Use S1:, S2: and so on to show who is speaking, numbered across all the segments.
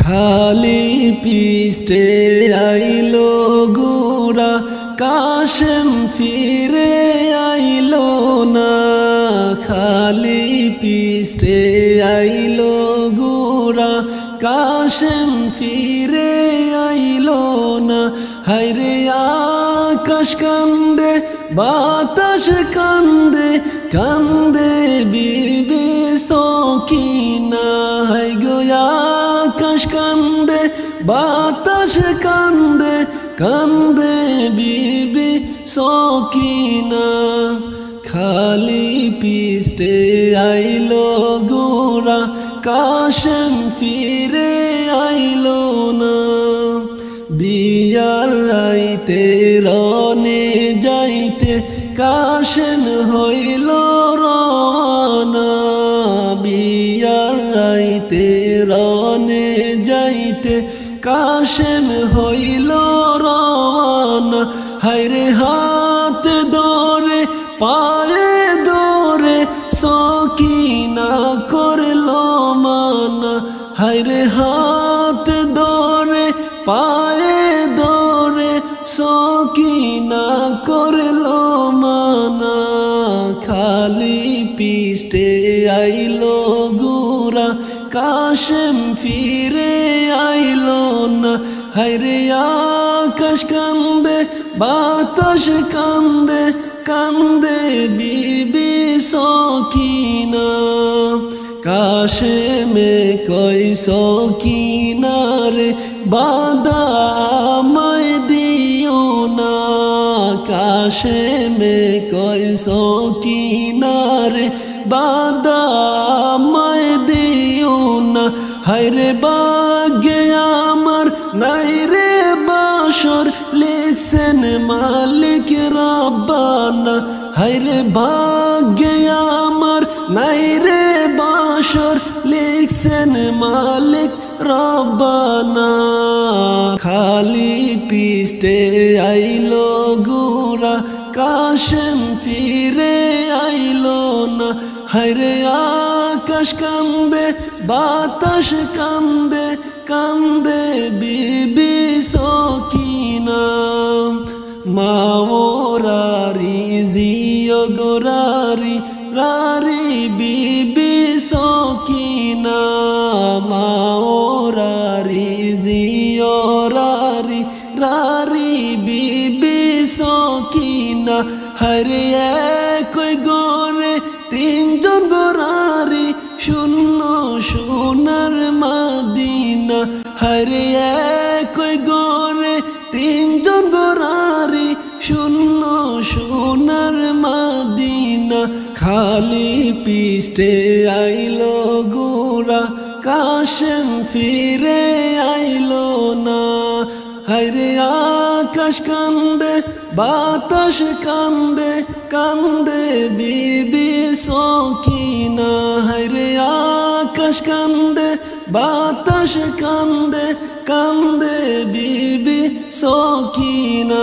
S1: খালি পিষ্টে আইলো গোরা কাশেম ফিরে আইলো না। খালি পিষ্টে আইলো গোরা কাশেম ফিরে আইলো না। হায়রে আকাশ কান্দে বাতাস কান্দে কান্দে বিবি সকিনা। হায় গো আকাশ কান্দে বাতাস কান্দে কান্দে বিবি সকিনা। খালি পিষ্টে আইলো গোরা কাশেম ফিরে আইলো না। বিয়ার রাইতে রনে যাইতে কাশেম হইল রওয়ানা। বিয়ার রাইতে রনে যাইতে কাশেম হইল রওয়ানা। হায়রে হাত ধরে পায়ে ধরে সকিনা করলো মানা। হায়রে হাত ধরে পায়ে ধরে সকিনা করলো মানা। খালি পিষ্টে আইলো গোরা কাশেম ফিরে আইলো না। হায়রে আকাশ কান্দে বাতাস কান্দে কান্দে বিবি সকিনা। কাশেমে কই সকিনা রে বাদা আমায় দিও না। কাশেমে কই সকিনা রে বাদা আমায় দিও না। হায়রে ভাগ্যে আমার নাই রে বাসর লিখছেন মালিক রাব্বানা। হায়রে ভাগ্যে আমার নাই রে বাসর লিখছেন মালিক রাব্বানা। খালি পিষ্টে আইলো গোরা কাশেম ফিরে আইলো না। হায়রে আকাশ কান্দে বাতাস কান্দে কান্দে বিবি সকিনা। মাওরারি জিও গোরারি রারি বিবি সকিনা। মাওরারি জিও রারি রারি বিবি সকিনা। হায়রে একই গরে তিনজন গোরারি শূন্য সোনার মাদিনা। হায়রে একই গরে তিনজন গোরারি শূন্য সোনার মাদিনা। খালি পিষ্টে আইলো গোরা কাশেম ফিরে আইলো না। হায়রে আকাশ কান্দে বাতাস কান্দে কান্দে বিবি সকিনা। হায়রে আকাশ কান্দে বাতাস কান্দে কান্দে বিবি সকিনা।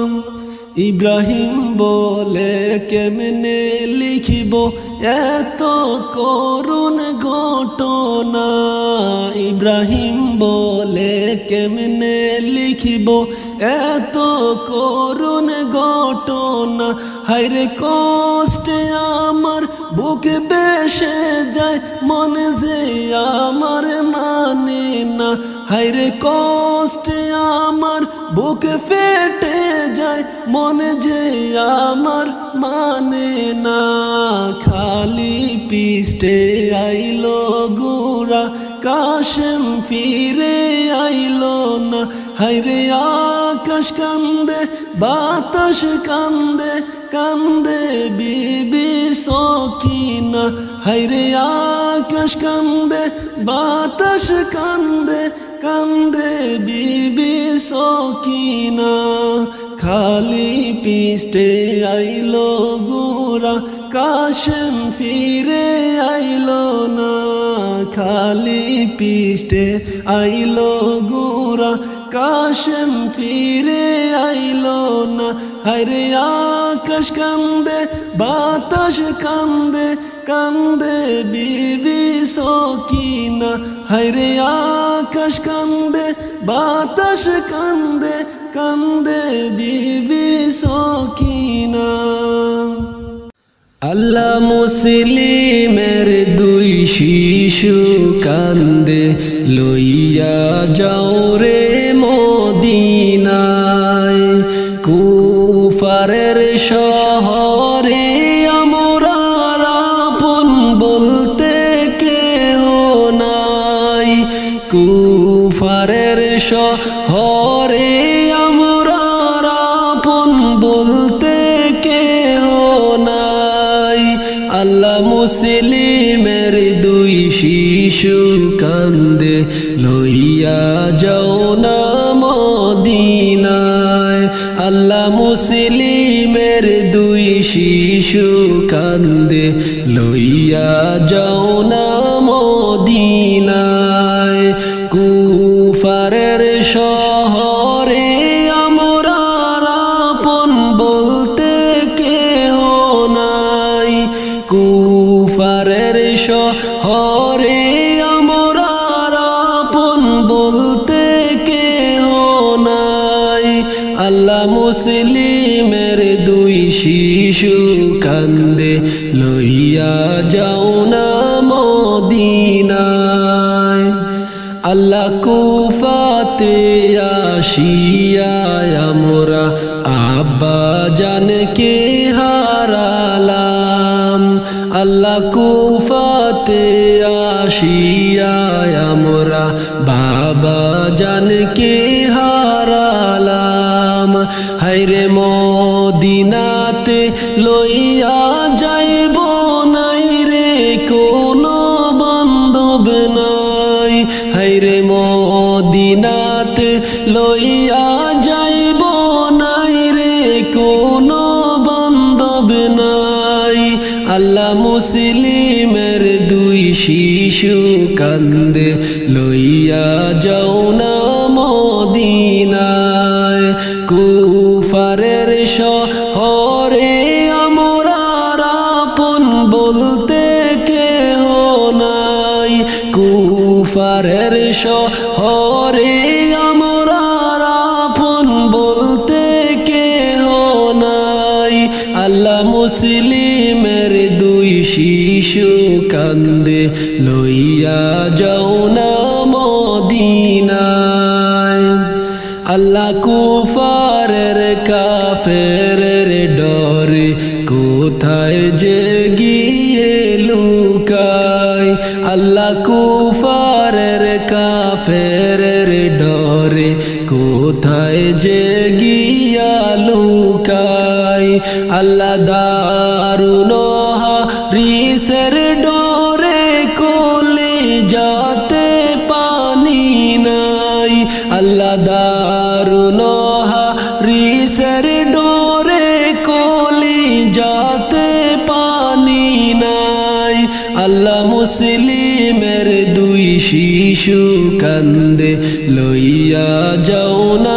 S1: ইব্রাহিম বলে কেমনে লিখিব এত করুণ ঘটনা। ইব্রাহিম বলে কেমনে লিখিব এত করুণ ঘটনা। হায়রে কষ্টে আমার বুকে বেসে যায় মনে যে আমার মানে না। হায়রে কষ্টে আমার বুকে ফেটে যায় মনে যে আমার মানে না। খালি পিষ্টে আইলো গোরা কাশেম ফিরে আইলো না। হায়রে আকাশ কান্দে বাতাস কান্দে কান্দে বিবি সকিনা। হায়রে আকাশ কান্দে বাতাস কান্দে কান্দে বিবি সকিনা। খালি পিষ্টে আইলো গোরা কাশেম ফিরে আইলো না। খালি পিষ্টে আইলো গোরা কাশেম ফিরে আইলো না। হায়রে আকাশ কান্দে বাতাস কান্দে কান্দে বিবি সকিনা, হায়রে আকাশ কান্দে বাতাস কান্দে, কান্দে বিবি সকিনা। আল্লাহ মুসলিমের দুই শিশু কান্দে, লইয়া যাও রে মদিনায়। কুফারের শহরে আমরা আপন বলতে কেহ নাই, কুফারের শহরে আমরা আপন বলতে কেহ নাই। আল্লাহ মুসলিমের দুই শিশু কান্দে, লইয়া যাও না মদিনায়। আল্লাহ মুসলিমের দুই শিশু কান্দে, লইয়া যাও না মদিনায়। কুফারের শহরে আমরা আপন বলতে কেহ নাই, কুফারের শহরে আমরা আপন বলতে কেহ নাই। আল্লাহ মুসলিমের দুই শিশু কান্দে, লইয়া যাও না মদিনায়। আল্লাহ কুফাতে আসিয়া আমরা আব্বা জানকে হারালাম। আল্লাহ কুফাতে আসিয়া আমরা বাবা জানকে হারালাম। হায়রে মদিনাতে লইয়া যাইব নাই রে কোনো বান্ধব নাই, হায়রে মদিনাতে লইয়া যাইব নাই রে কোনো বান্ধব নাই। আল্লাহ মুসলিমের দুই শিশু কান্দে, লইয়া যাও না মদিনায়। কুফারের শহরে আমরা আপন বলতে কেহ নাই, কুফারের শহরে আমরা আপন বলতে কেহ নাই। আল্লাহ মুসলিমের দুই শিশু কান্দে, লইয়া যাও না মদিনায়। আল্লাহ কুফারের কাফেরের ডরে কোথায় যে গিয়ে লুকায়। আল্লাহ কুফারের কাফেরের ডরে কোথায় যে গিয়া লুকায়। আল্লাহ দারুন হারিসের ডরে কোলে যাতে পানি নাই। আল্লাহ দারুন হারিসের ডরে কোলে যাতে পানি নাই। আল্লাহ মুসলিমের দুই শিশু কান্দে, লইয়া যাও না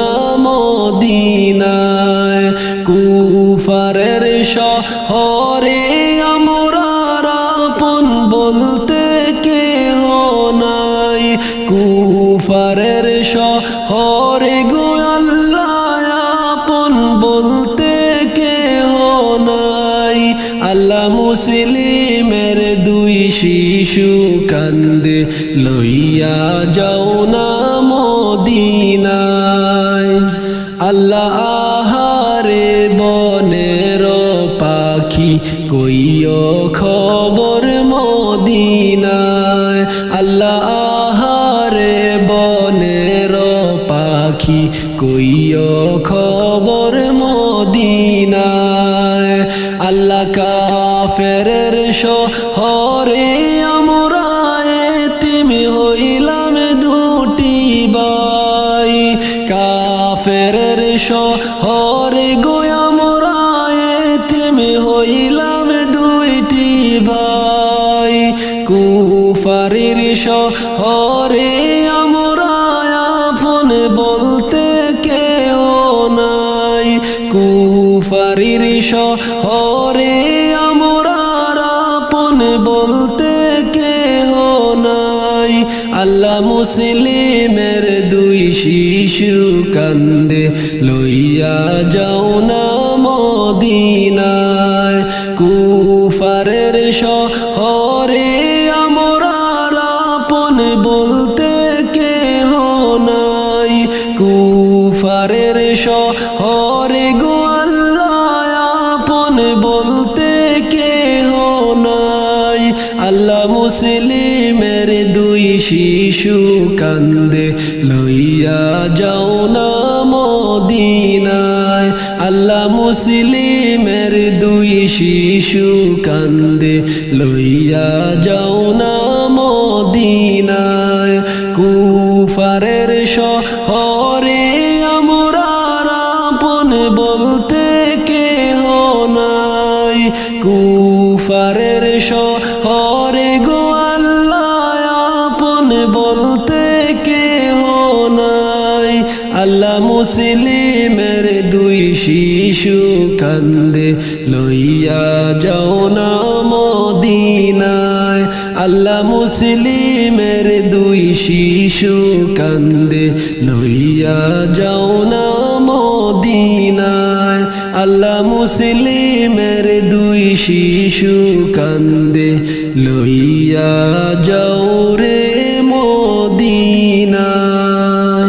S1: মদিনায়। কুফারের শহরে আমরা আপন বলতে কেহ নাই, কুফারের শহরে গো আল্লাহ আপন বলতে কেহ নাই। আল্লাহ মুসলিমের দুই শিশু কান্দে, লইয়া যাও না মদিনায়। আল্লাহ আহারে বনের পাখি কইও খবর মদিনায়। আল্লাহ আহারে বনের পাখি কইও খবর মদিনায়। আল্লাহ কাফেরের শহরে আমরা এতিম হইলাম দুটি ভাই, কাফেরের শহরে গো আমরা এতিম হইলাম দুইটি ভাই। কুফারের শহরে আমরা আপন বলতে কেউ নাই, কুফারের শহরে আমরা আপন মুসলিমের দুই শিশু কান্দে লইয়া যাও না মদিনায় কুফারের শহরে আমরার আপন বলতে কেহ নাই কুফারের শহরে গো আল্লাহ আপন বলতে কেহ নাই আল্লাহ মুসলিমের দুই শিশু কান্দে লইয়া যাও না মদিনায় আল্লাহ মুসলিমের দুই শিশু কান্দে লইয়া যাও না মদিনায় কুফারের শহরে আমরার আপন বলতে কেহ নাই কুফারের শহরে গো আল্লাহ আপন বলতে কেহ নাই আল্লাহ মুসলিমের দুই শিশু কান্দে লইয়া যাও না মদিনায় আল্লাহ মুসলিমের দুই শিশু কান্দে লইয়া যাও না মদিনায় আল্লাহ মুসলিমের দুই শিশু কান্দে লইয়া যাও রে মদিনায়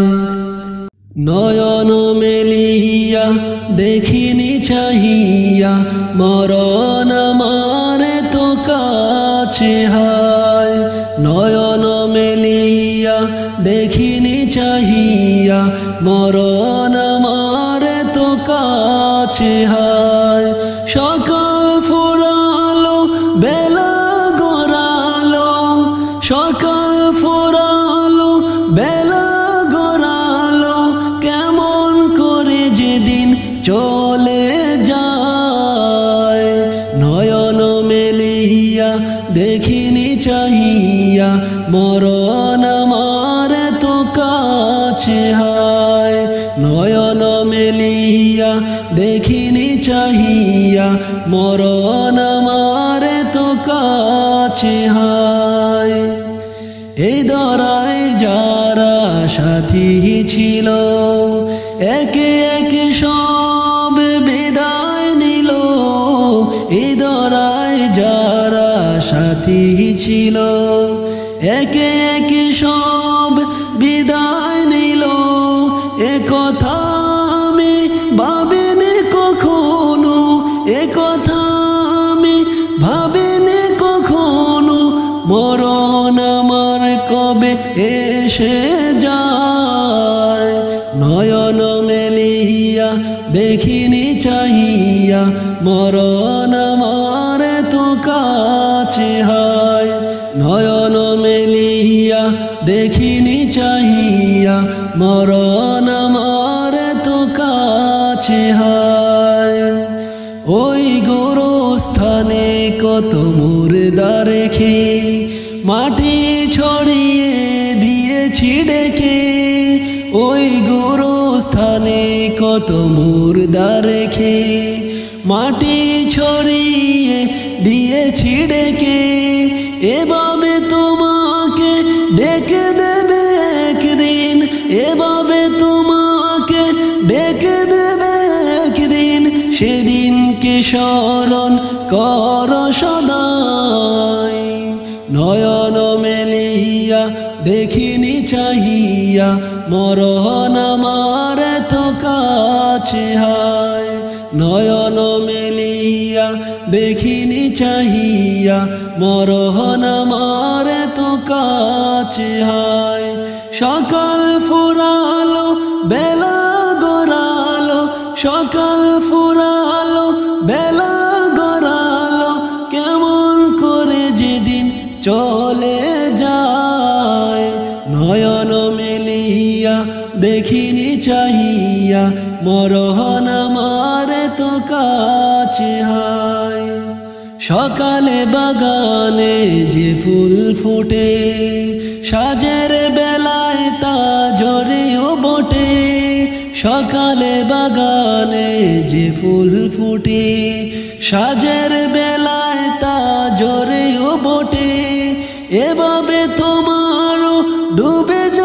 S1: নয়ন মেলিয়া দেখিনি চাহিয়া মরণ আমারে তো কাছে হায় নয়ন মেলিয়া দেখিনি চাহিয়া মরণ আমারে তো কাছে হায় সকাল ফুরালো বেলা গড়ালো সকাল ফুরালো বেলা গড়ালো কেমন করে যেদিন চলে যায় নয়ন মেলিয়া দেখিনি চাহিয়া মরণ আমারে তো কাছে হায় নয়ন মেলিয়া দেখিনি চাহিয়া মরণ আমারে তো কাছে হায় এই দরায় যারা সাথী ছিল একে একে সব বিদায় নিল এই দরায় যারা সাথী ছিল একে একে সব বিদায় নিল এ কথা আমি ভাবিনি কখনো এ কথা আমি ভাবিনি কখনো মরণ আমার কবে এসে যায় নয়ন মেলিয়া দেখিনি চাহিয়া মরণ আমার তো কাছে হায় নয়ন মেলিয়া দেখিনি চাহিয়া মরণ আমার তো কাছে হায় ওই গোরস্থানে কত মুর্দা রেখে মাটি ছড়িয়ে দিয়েছি ডেকে ওই গোরস্থানে কত মুর্দা রেখে মাটি ছড়িয়ে দিয়েছি ডেকে এভাবে তোমাকে ডেকে দেবে একদিন এভাবে তোমাকে ডেকে দেবে একদিন সেদিনকে স্মরণ কর সদাই নয়ন মেলিয়া দেখিনি চাহিয়া মরণ আমার তো কাছে হায় নয়ন মেলিয়া দেখিনি চাহিয়া মরণ আমার তো কাছে হায় সকাল ফুরালো বেলা গড়ালো সকাল ফুরালো বেলা গড়ালো কেমন করে যেদিন চলে যায় নয়ন মেলিয়া দেখিনি চাহিয়া মরণ আমার তো কাছে হায় সকালে বাগানে যে ফুল ফোটে সাজের বেলায় তা ঝরেও বটে সকালে বাগানে যে ফুল ফোটে সাজের বেলায় তা ঝরেও বটে এভাবে তোমারও ডুবে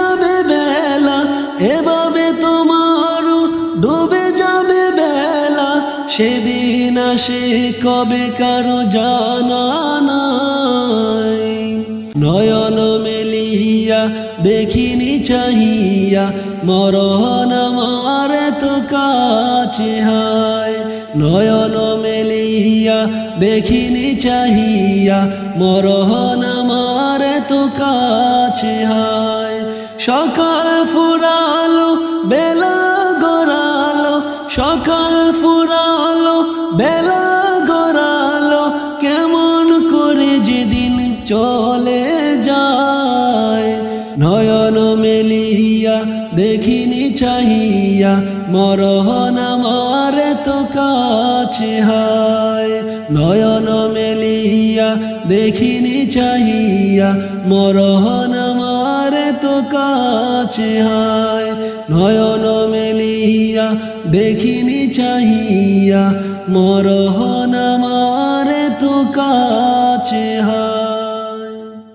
S1: এভাবে তোমার ডুবে যাবে বেলা, সেদিন আসে কবে কারো জানা নাই। নয়ন মেলিয়া দেখিনি চাহিয়া, মরণ আমার তো কাছে হায়। নয়ন মেলিয়া দেখিনি চাহিয়া, মরণ আমার তো কাছে হায়। সকাল ফুরালো বেলা গড়ালো, সকাল ফুরালো বেলা গড়ালো, কেমন করে যেদিন চলে যায়। নয়ন মেলিয়া দেখিনি চাহিয়া, মরণ আমার তো কাছে হায়। নয়ন মেলিয়া দেখিনি চাহিয়া, মরণ আমার তো কাছে হায়। নয়ন মেলিয়া দেখিনি চাহিয়া, মরণ আমার তো কাছে হায়।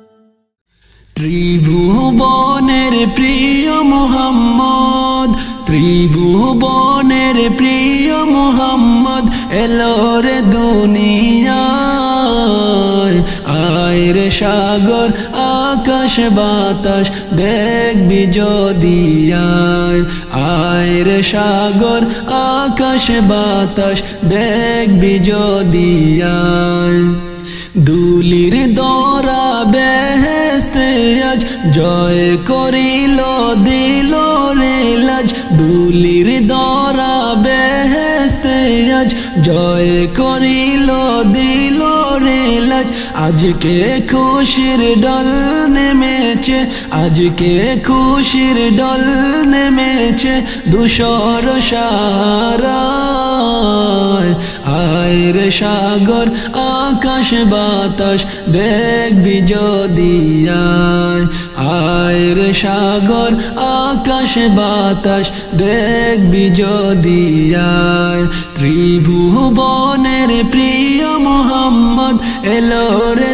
S1: ত্রিভুবনের প্রিয় মুহাম্মদ, ত্রিভুবনের প্রিয় মুহাম্মদ এলো রে দুনিয়ায়। আয় রে সাগর আকাশ বাতাস দেখবি যদি আয়। আয় রে সাগর আকাশ বাতাস দেখবি যদি আয়। দুলির দরা বেহেশতে আজ জয় করিল দিল রে লাজ। দুলির দরা বেহেশতে আজ জয় করিল দিল রে লাজ। আজকে খুশির ডল নেমেছে, আজকে খুশির ডল নেমেছে ধূসর সারায়। আয় রে সাগর আকাশ বাতাস দেখবি যদি আয়। আয় রে সাগর আকাশ বাতাস দেখবি যদি আয়। ত্রিভুবনের প্রিয় মুহাম্মদ এলো রে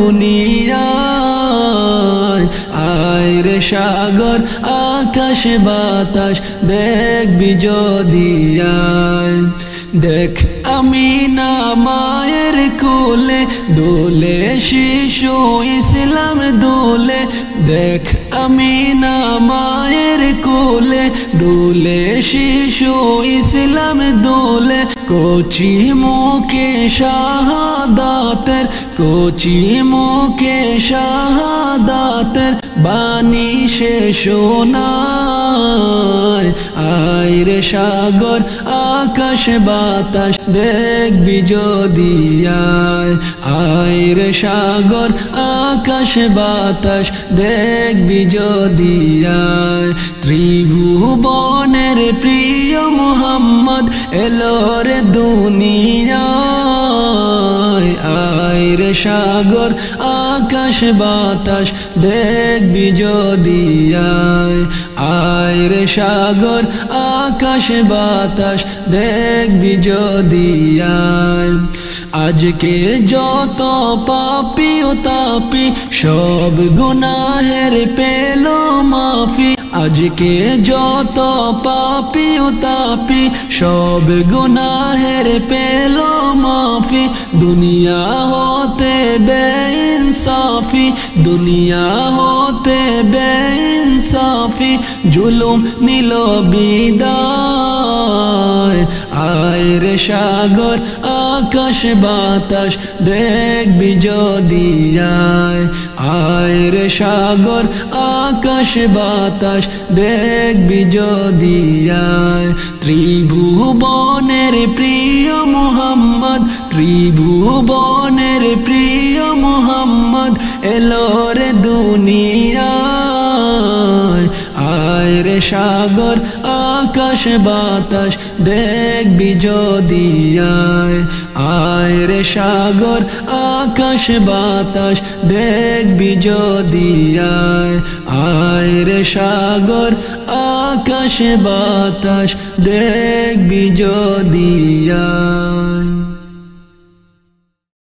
S1: দুনিয়ায়। আয় রে সাগর আকাশ বাতাস দেখবি যদি আয়। দেখ আমিনা মায়ের কোলে দোলে শিশু ইসলাম দোলে। দেখ আমিনা মায়ের কোলে দোলে শিশু ইসলাম দোলে। কচি মুখে শাহাদাতের, কচি মুখে শাহাদাতের বাণী সে শোনায়। আয় রে সাগর আকাশ বাতাস দেখবি যদি আয়। আয় রে সাগর আকাশ বাতাস দেখবি যদি আয়। ত্রিভুবনের প্রিয় মুহাম্মদ এলো রে দুনিয়ায়। আয় রে সাগর আকাশ বাতাস দেখবি যদি আয়। আয় রে সাগর আকাশ বাতাস দেখবি যদি আয়। আজকে যত পাপী ও তাপী সব গুনাহের পেল মাফি। আজকে যত পাপী ও তাপী সব গুনাহের পেল মাফি। দুনিয়া হতে বেইনসাফি, দুনিয়া হতে বেইনসাফি জুলুম নিল বিদায়। আয় রে সাগর আকাশ বাতাস দেখবি যদি আয়। আয় রে সাগর আকাশ বাতাস দেখবি যদি আয়। ত্রিভুবনের প্রিয় মুহাম্মদ, ত্রিভুবনের প্রিয় মুহাম্মদ এলো রে দুনিয়ায়। আয় রে সাগর আকাশ বাতাস দেখবি যদি আয়। আয় রে সাগর আকাশ বাতাস দেখবি যদি আয়। আয় রে সাগর আকাশ বাতাস দেখবি যদি আয়।